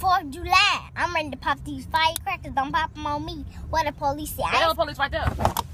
4th of July. I'm ready to pop these firecrackers. Don't pop them on me. What the police say? There the police right there.